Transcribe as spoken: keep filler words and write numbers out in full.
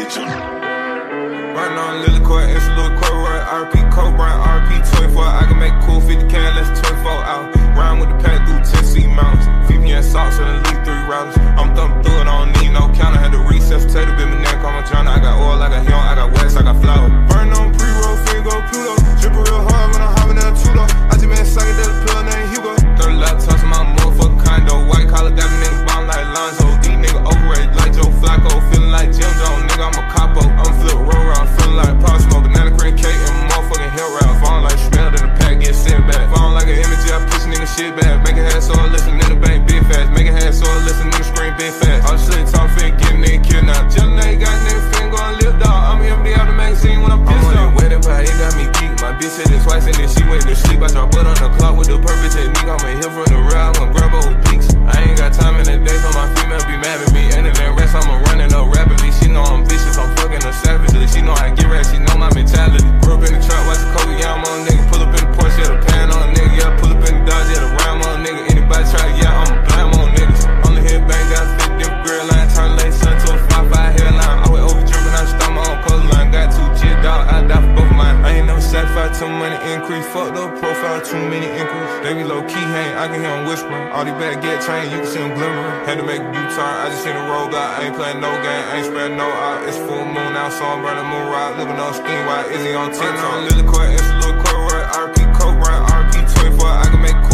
Right now on Lily Court, it's a little court, right? R P Cobra, R P twenty-four. I can make cool fifty K in less than twenty-four hours. Round with the pack through Tennessee mountains. Feed me in socks and leave three routers. I'm thumping through it, I don't need no counter. Had to recess, potato, bit my neck, I'm a John. I got oil, I got Hill, I got West, I got flour. Burn on pre-roll, finger, Pluto. Drippin' real hard when I'm hopping down Tudo. I just made a psychedelic pill named Hugo. thirty laptops in my motherfucking condo. White collar, got me niggas bomb like Lonzo. These niggas overrated like Joe Flacco. Feeling like Jim Jones, nigga, I'm a capo. I'm flip roll around, feeling like Pop Smoke. Banana cream cake and motherfucking hill route. Falling like smell in the pack, get sent back. Falling like an image, I push nigga shit back. Make it head so I listen in the bank, big fast. Make it head so I listen in the screen, big fast. All shit talk, fin, get nigga killed now. Jelly nigga got nigga fin, gon' live dog. I'm M D out the magazine when I'm pissed off. Wedding pie, it got me geek. My bitch said it twice and then she went to sleep. I drop butt on the clock with the purpose technique. I'm a hill from the real, I'm gon' grab her with peaks. I ain't got time in the day, so my female be mad at me. And in that rest, I'm running up rapidly. She know I'm vicious, I'm fucking her savagely. She know I get rap, she know my mentality. Grew up in the trap, watch the Kobe, yeah, I'm on a nigga. Pull up in the Porsche, yeah, the pan on a nigga. Yeah, pull up in the Dodge, yeah, the Ram on a nigga. Anybody try, yeah, I'm a blam on niggas. On the head bang, got a fit different grill line. Turn late sun to a five five hairline. Always over dripping, I start my own coastline. Got two G dog, I die for both of mine. I ain't never satisfied till money increase. Fuck the profile, too many inquiries. They be low key hang, I can hear them whispering. All these bad get trained, you can see them glimmering. Had to make a U-turn, I just seen the road guy. I ain't playing no game, I ain't spreading no out. It's full moon now, so I'm burning moon ride. Living on steam, why is he on TikTok? Lily Court, it's a little court, right? R P Cobra, R P twenty-four. I can make